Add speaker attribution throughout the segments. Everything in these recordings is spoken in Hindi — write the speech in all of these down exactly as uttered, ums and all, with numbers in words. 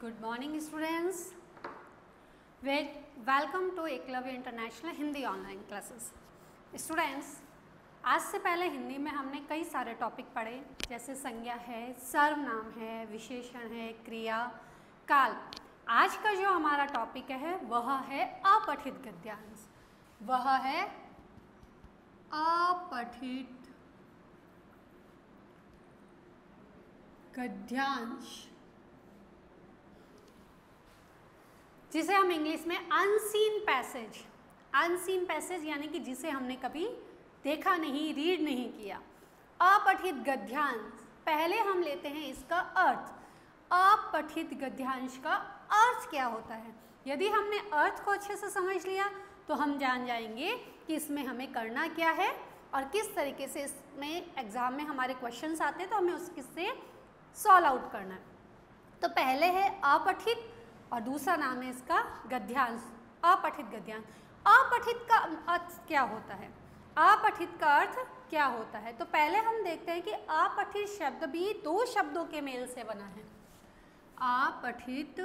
Speaker 1: Good morning students, welcome to Eklavya international Hindi online classes. Students, आज से पहले हिंदी में हमने कई सारे टॉपिक पढ़े, जैसे संज्ञा है, सर्वनाम है, विशेषण है, क्रिया, काल। आज का जो हमारा टॉपिक है वह है अपठित गद्यांश। वह है अपठित गद्यांश, जिसे हम इंग्लिश में अनसीन पैसेज अनसीन पैसेज यानी कि जिसे हमने कभी देखा नहीं, रीड नहीं किया। अपठित गद्यांश, पहले हम लेते हैं इसका अर्थ। अपठित गद्यांश का अर्थ क्या होता है? यदि हमने अर्थ को अच्छे से समझ लिया तो हम जान जाएंगे कि इसमें हमें करना क्या है और किस तरीके से इसमें एग्जाम में हमारे क्वेश्चंस आते हैं तो हमें उससे सॉल्व आउट करना है। तो पहले है अपठित और दूसरा नाम है इसका गद्यांश, अपठित गद्यांश। अपठित का अर्थ क्या होता है? अपठित का अर्थ क्या होता है? तो पहले हम देखते हैं कि अपठित शब्द भी दो शब्दों के मेल से बना है। अपठित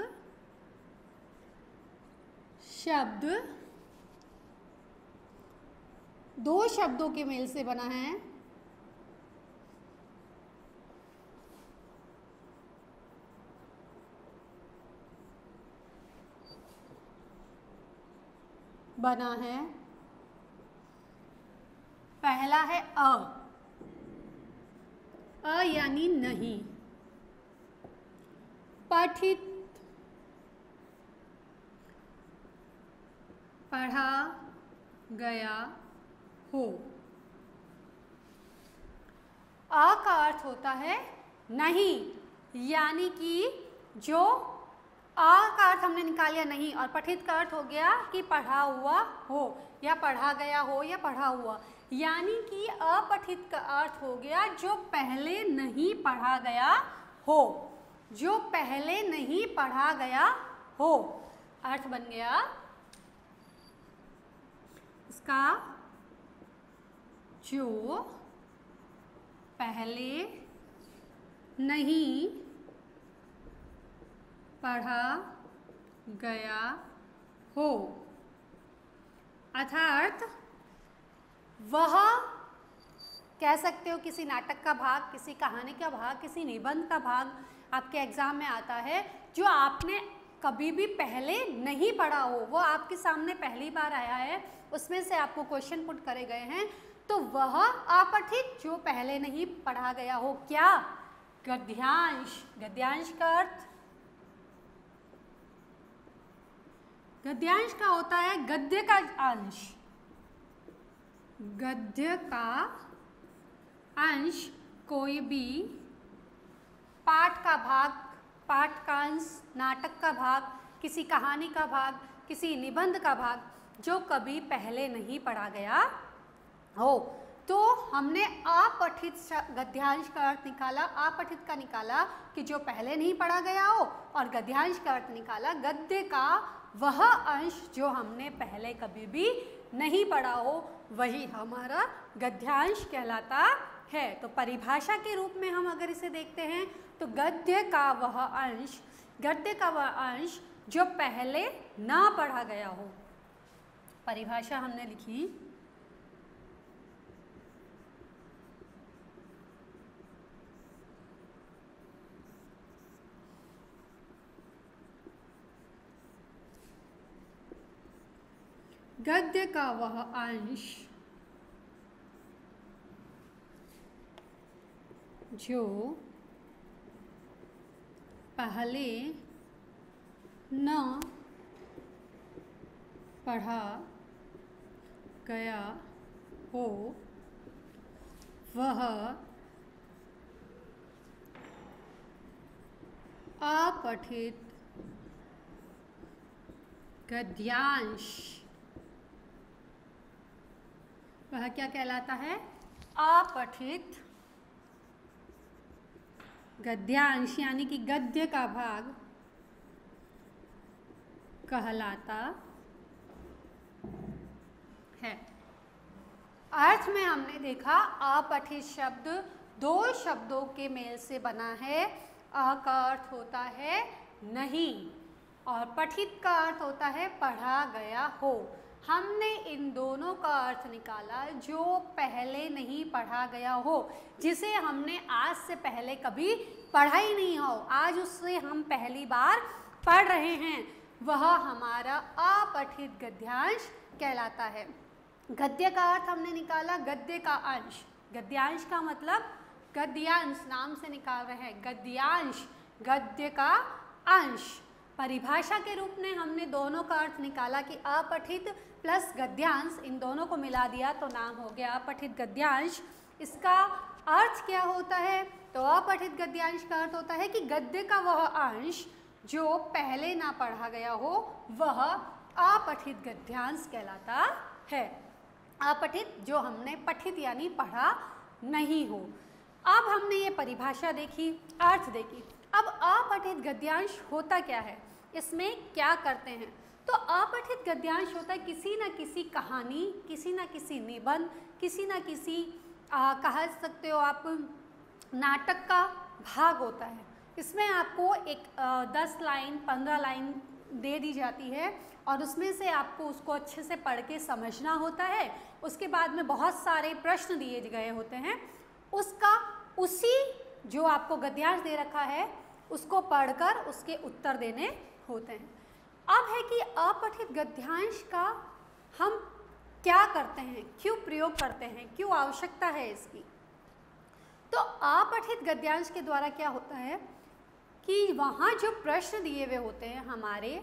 Speaker 1: शब्द दो शब्दों के मेल से बना है। बना है पहला है अ अ यानी नहीं। पठित, पढ़ा गया हो। अ का अर्थ होता है नहीं, यानी कि जो आ का अर्थ हमने निकाल लिया नहीं, और पठित का अर्थ हो गया कि पढ़ा हुआ हो या पढ़ा गया हो या पढ़ा हुआ, यानी कि अपठित का अर्थ हो गया जो पहले नहीं पढ़ा गया हो। जो पहले नहीं पढ़ा गया हो, अर्थ बन गया इसका जो पहले नहीं पढ़ा गया हो, अर्थात वह कह सकते हो किसी नाटक का भाग, किसी कहानी का भाग, किसी निबंध का भाग आपके एग्जाम में आता है जो आपने कभी भी पहले नहीं पढ़ा हो, वो आपके सामने पहली बार आया है, उसमें से आपको क्वेश्चन पुट करे गए हैं, तो वह अपठित जो पहले नहीं पढ़ा गया हो। क्या? गद्यांश। गद्यांश का अर्थ, गद्यांश का होता है गद्य का अंश। गद्य का अंश कोई भी पाठ का भाग, पाठ का अंश, नाटक का भाग, किसी कहानी का भाग, किसी निबंध का भाग जो कभी पहले नहीं पढ़ा गया हो। तो हमने अपठित गद्यांश का अर्थ निकाला, अपठित का निकाला कि जो पहले नहीं पढ़ा गया हो, और गद्यांश का अर्थ निकाला गद्य का वह अंश जो हमने पहले कभी भी नहीं पढ़ा हो, वही हमारा गद्यांश कहलाता है। तो परिभाषा के रूप में हम अगर इसे देखते हैं तो गद्य का वह अंश, गद्य का वह अंश जो पहले ना पढ़ा गया हो। परिभाषा हमने लिखी, गद्य का वह अंश जो पहले न पढ़ा गया हो, वह अपठित गद्यांश, वह क्या कहलाता है? अपठित गद्यांश, यानी कि गद्य का भाग कहलाता है। अर्थ में हमने देखा अपठित शब्द दो शब्दों के मेल से बना है। अ का अर्थ होता है नहीं, और पठित का अर्थ होता है पढ़ा गया हो। हमने इन दोनों का अर्थ निकाला, जो पहले नहीं पढ़ा गया हो, जिसे हमने आज से पहले कभी पढ़ा ही नहीं हो, आज उससे हम पहली बार पढ़ रहे हैं, वह हमारा अपठित गद्यांश कहलाता है। गद्य का अर्थ हमने निकाला गद्य का अंश, गद्यांश का मतलब गद्यांश नाम से निकाल रहे हैं, गद्यांश गद्य का अंश। परिभाषा के रूप में हमने दोनों का अर्थ निकाला कि अपठित प्लस गद्यांश, इन दोनों को मिला दिया तो नाम हो गया अपठित गद्यांश। इसका अर्थ क्या होता है? तो अपठित गद्यांश का अर्थ होता है कि गद्य का वह अंश जो पहले ना पढ़ा गया हो, वह अपठित गद्यांश कहलाता है। अपठित जो हमने पठित यानी पढ़ा नहीं हो। अब हमने ये परिभाषा देखी, अर्थ देखी। अब अपठित गद्यांश होता क्या है, इसमें क्या करते हैं? तो अपठित गद्यांश होता है किसी न किसी कहानी, किसी न किसी निबंध, किसी न किसी आ, कह सकते हो आप नाटक का भाग होता है। इसमें आपको एक आ, दस लाइन पंद्रह लाइन दे दी जाती है और उसमें से आपको उसको अच्छे से पढ़ के समझना होता है। उसके बाद में बहुत सारे प्रश्न दिए गए होते हैं, उसका उसी जो आपको गद्यांश दे रखा है उसको पढ़कर उसके उत्तर देने होते हैं। अब है कि अपठित गद्यांश का हम क्या करते हैं, क्यों प्रयोग करते हैं, क्यों आवश्यकता है इसकी? तो अपठित गद्यांश के द्वारा क्या होता है कि वहाँ जो प्रश्न दिए हुए होते हैं हमारे,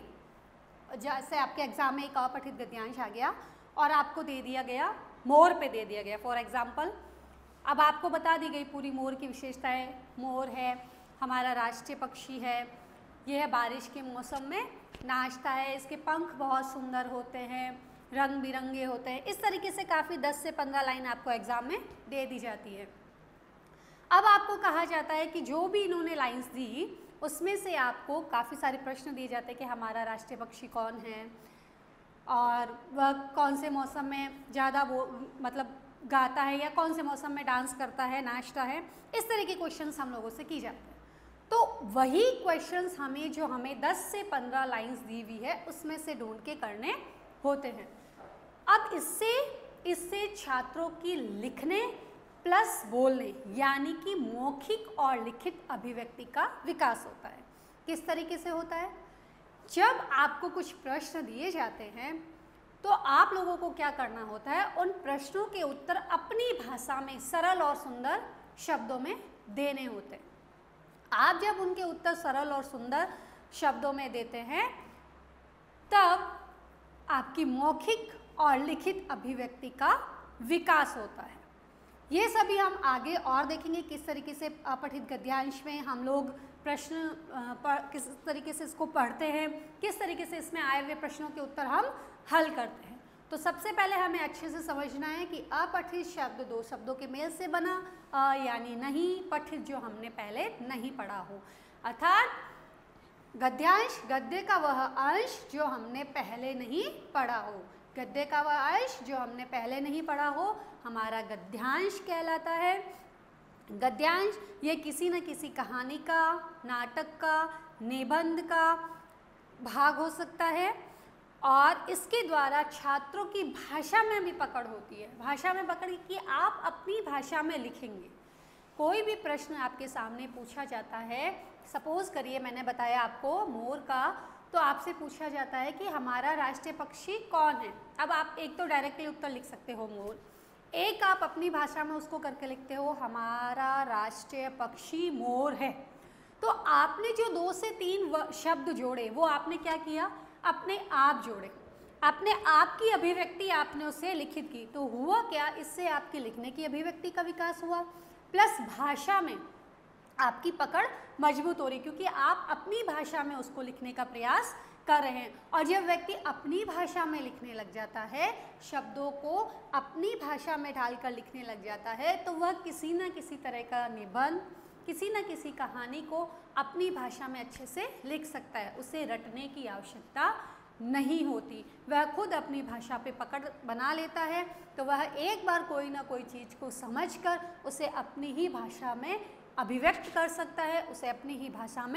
Speaker 1: जैसे आपके एग्जाम में एक अपठित गद्यांश आ गया और आपको दे दिया गया मोर पे दे दिया गया फॉर एग्जाम्पल। अब आपको बता दी गई पूरी मोर की विशेषताएं। मोर है हमारा राष्ट्रीय पक्षी है, यह बारिश के मौसम में नाचता है, इसके पंख बहुत सुंदर होते हैं, रंग बिरंगे होते हैं। इस तरीके से काफ़ी दस से पंद्रह लाइन आपको एग्ज़ाम में दे दी जाती है। अब आपको कहा जाता है कि जो भी इन्होंने लाइंस दी उसमें से आपको काफ़ी सारे प्रश्न दिए जाते हैं कि हमारा राष्ट्रीय पक्षी कौन है और वह कौन से मौसम में ज़्यादा वो मतलब गाता है या कौन से मौसम में डांस करता है, नाचता है। इस तरह के क्वेश्चंस हम लोगों से की जाते हैं। तो वही क्वेश्चंस हमें जो हमें दस से पंद्रह लाइंस दी हुई है उसमें से ढूंढ के करने होते हैं। अब इससे इससे छात्रों की लिखने प्लस बोलने यानी कि मौखिक और लिखित अभिव्यक्ति का विकास होता है। किस तरीके से होता है? जब आपको कुछ प्रश्न दिए जाते हैं तो आप लोगों को क्या करना होता है, उन प्रश्नों के उत्तर अपनी भाषा में सरल और सुंदर शब्दों में देने होते हैं। आप जब उनके उत्तर सरल और सुंदर शब्दों में देते हैं तब आपकी मौखिक और लिखित अभिव्यक्ति का विकास होता है। ये सभी हम आगे और देखेंगे किस तरीके से अपठित गद्यांश में हम लोग प्रश्न पढ़ किस तरीके से इसको पढ़ते हैं, किस तरीके से इसमें आए हुए प्रश्नों के उत्तर हम हल करते हैं। तो सबसे पहले हमें अच्छे से समझना है कि अपठित शब्द दो शब्दों के मेल से बना, अ यानी नहीं, पठित जो हमने पहले नहीं पढ़ा हो, अर्थात गद्यांश गद्य का वह अंश जो हमने पहले नहीं पढ़ा हो। गद्य का वह अंश जो हमने पहले नहीं पढ़ा हो हमारा गद्यांश कहलाता है। गद्यांश ये किसी न किसी कहानी का, नाटक का, निबंध का भाग हो सकता है और इसके द्वारा छात्रों की भाषा में भी पकड़ होती है। भाषा में पकड़ कि आप अपनी भाषा में लिखेंगे। कोई भी प्रश्न आपके सामने पूछा जाता है, सपोज़ करिए मैंने बताया आपको मोर का, तो आपसे पूछा जाता है कि हमारा राष्ट्रीय पक्षी कौन है। अब आप एक तो डायरेक्टली उत्तर लिख सकते हो मोर, एक आप अपनी भाषा में उसको करके लिखते हो हमारा राष्ट्रीय पक्षी मोर है। तो आपने जो दो से तीन शब्द जोड़े वो आपने क्या किया, अपने आप जोड़े, अपने आप की अभिव्यक्ति आपने उसे लिखित की। तो हुआ क्या, इससे आपकी लिखने की अभिव्यक्ति का विकास हुआ प्लस भाषा में आपकी पकड़ मजबूत हो रही, क्योंकि आप अपनी भाषा में उसको लिखने का प्रयास कर रहे हैं। और जब व्यक्ति अपनी भाषा में लिखने लग जाता है, शब्दों को अपनी भाषा में ढालकर लिखने लग जाता है, तो वह किसी न किसी तरह का निबंध, किसी न किसी कहानी को अपनी भाषा में अच्छे से लिख सकता है। उसे रटने की आवश्यकता नहीं होती, वह खुद अपनी भाषा पे पकड़ बना लेता है। तो वह एक बार कोई ना कोई चीज़ को समझकर उसे अपनी ही भाषा में अभिव्यक्त कर सकता है, उसे अपनी ही भाषा में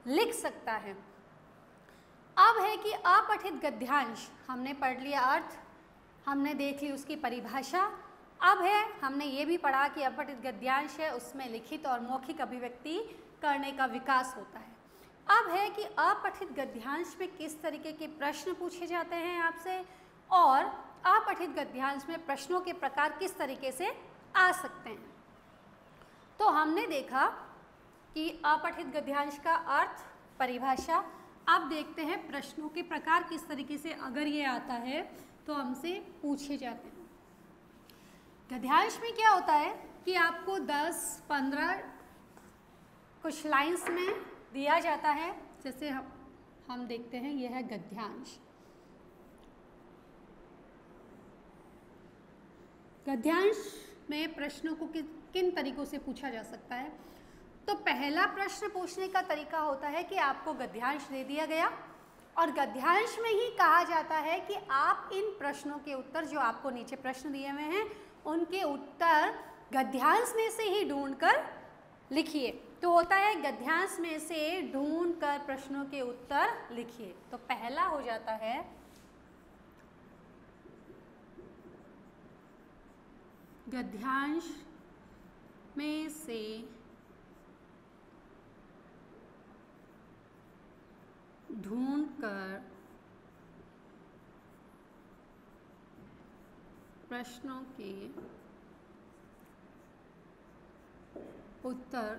Speaker 1: लिख सकता है। अब है कि अपठित गद्यांश, हमने पढ़ लिया अर्थ, हमने देख ली उसकी परिभाषा। अब है हमने ये भी पढ़ा कि अपठित गद्यांश है उसमें लिखित और मौखिक अभिव्यक्ति करने का विकास होता है। अब है कि अपठित गद्यांश में किस तरीके के प्रश्न पूछे जाते हैं आपसे, और अपठित गद्यांश में प्रश्नों के प्रकार किस तरीके से आ सकते हैं। तो हमने देखा कि अपठित गद्यांश का अर्थ, परिभाषा। अब देखते हैं प्रश्नों के प्रकार किस तरीके से अगर ये आता है तो हमसे पूछे जाते हैं। गद्यांश में क्या होता है कि आपको दस पंद्रह कुछ लाइंस में दिया जाता है। जैसे हम हम देखते हैं यह है गद्यांश। गद्यांश में प्रश्नों को किन किन तरीकों से पूछा जा सकता है। तो पहला प्रश्न पूछने का तरीका होता है कि आपको गद्यांश दे दिया गया और गद्यांश में ही कहा जाता है कि आप इन प्रश्नों के उत्तर, जो आपको नीचे प्रश्न दिए हुए हैं, उनके उत्तर गद्यांश में से ही ढूंढकर लिखिए। तो होता है गद्यांश में से ढूंढकर प्रश्नों के उत्तर लिखिए। तो पहला हो जाता है गद्यांश में से ढूंढकर प्रश्नों के उत्तर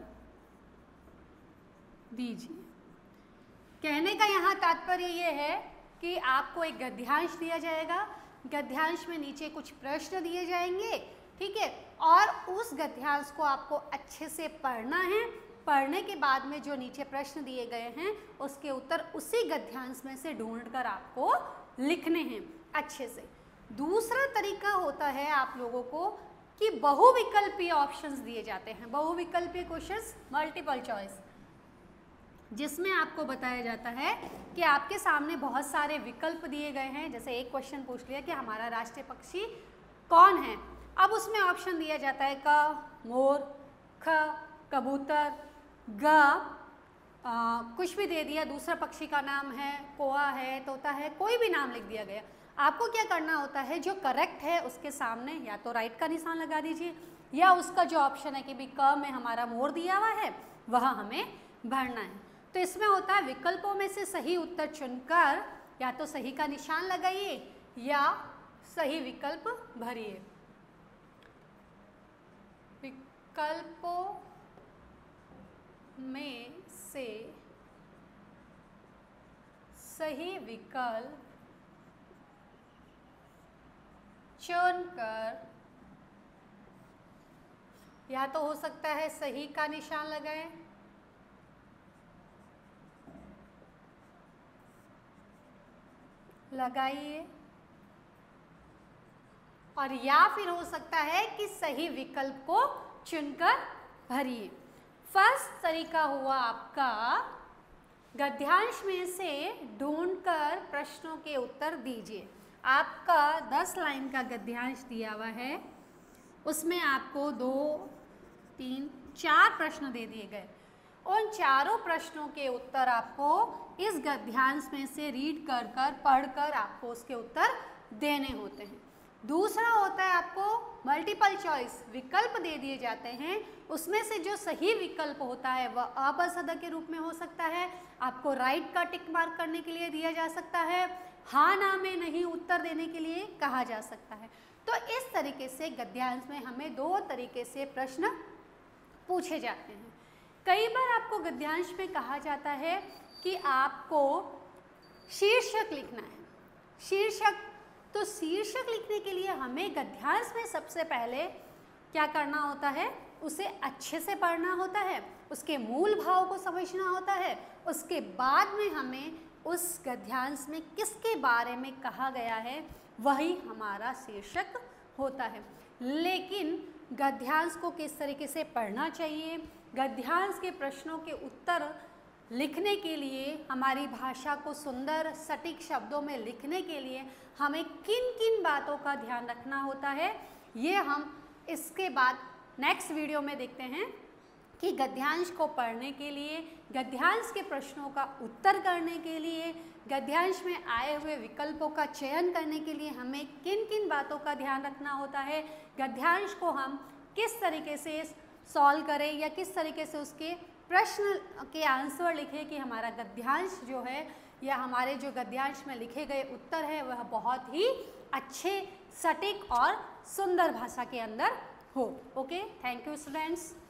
Speaker 1: दीजिए। कहने का यहाँ तात्पर्य ये है कि आपको एक गद्यांश दिया जाएगा, गद्यांश में नीचे कुछ प्रश्न दिए जाएंगे, ठीक है, और उस गद्यांश को आपको अच्छे से पढ़ना है। पढ़ने के बाद में जो नीचे प्रश्न दिए गए हैं उसके उत्तर उसी गद्यांश में से ढूंढकर आपको लिखने हैं अच्छे से। दूसरा तरीका होता है आप लोगों को कि बहुविकल्पीय ऑप्शंस दिए जाते हैं। बहुविकल्पीय क्वेश्चंस, मल्टीपल चॉइस, जिसमें आपको बताया जाता है कि आपके सामने बहुत सारे विकल्प दिए गए हैं। जैसे एक क्वेश्चन पूछ लिया कि हमारा राष्ट्रीय पक्षी कौन है, अब उसमें ऑप्शन दिया जाता है क मोर, ख कबूतर, ग आ, कुछ भी दे दिया, दूसरा पक्षी का नाम है, कोआ है, तोता है, कोई भी नाम लिख दिया गया। आपको क्या करना होता है, जो करेक्ट है उसके सामने या तो राइट का निशान लगा दीजिए, या उसका जो ऑप्शन है कि भी क में हमारा मोर दिया हुआ है वह हमें भरना है। तो इसमें होता है विकल्पों में से सही उत्तर चुनकर या तो सही का निशान लगाइए या सही विकल्प भरिए। विकल्पों में से सही विकल्प चुनकर या तो हो सकता है सही का निशान लगाएं लगाइए, और या फिर हो सकता है कि सही विकल्प को चुनकर भरिए। फर्स्ट तरीका हुआ आपका गद्यांश में से ढूंढकर प्रश्नों के उत्तर दीजिए। आपका दस लाइन का गद्यांश दिया हुआ है, उसमें आपको दो तीन चार प्रश्न दे दिए गए। उन चारों प्रश्नों के उत्तर आपको इस गद्यांश में से रीड कर कर पढ़ कर आपको उसके उत्तर देने होते हैं। दूसरा होता है आपको मल्टीपल चॉइस, विकल्प दे दिए जाते हैं, उसमें से जो सही विकल्प होता है वह अबसद के रूप में हो सकता है। आपको राइट का टिक मार्क करने के लिए दिया जा सकता है, हाँ ना में नहीं उत्तर देने के लिए कहा जा सकता है। तो इस तरीके से गद्यांश में हमें दो तरीके से प्रश्न पूछे जाते हैं। कई बार आपको गद्यांश में कहा जाता है कि आपको शीर्षक लिखना है। शीर्षक, तो शीर्षक लिखने के लिए हमें गद्यांश में सबसे पहले क्या करना होता है, उसे अच्छे से पढ़ना होता है, उसके मूल भाव को समझना होता है। उसके बाद में हमें उस गद्यांश में किसके बारे में कहा गया है वही हमारा शीर्षक होता है। लेकिन गद्यांश को किस तरीके से पढ़ना चाहिए, गद्यांश के प्रश्नों के उत्तर लिखने के लिए, हमारी भाषा को सुंदर सटीक शब्दों में लिखने के लिए हमें किन किन बातों का ध्यान रखना होता है, ये हम इसके बाद नेक्स्ट वीडियो में देखते हैं। कि गद्यांश को पढ़ने के लिए, गद्यांश के प्रश्नों का उत्तर करने के लिए, गद्यांश में आए हुए विकल्पों का चयन करने के लिए हमें किन किन बातों का ध्यान रखना होता है, गद्यांश को हम किस तरीके से सॉल्व करें या किस तरीके से उसके प्रश्न के आंसर लिखें कि हमारा गद्यांश जो है या हमारे जो गद्यांश में लिखे गए उत्तर है वह बहुत ही अच्छे, सटीक और सुंदर भाषा के अंदर हो। Okay, thank you students.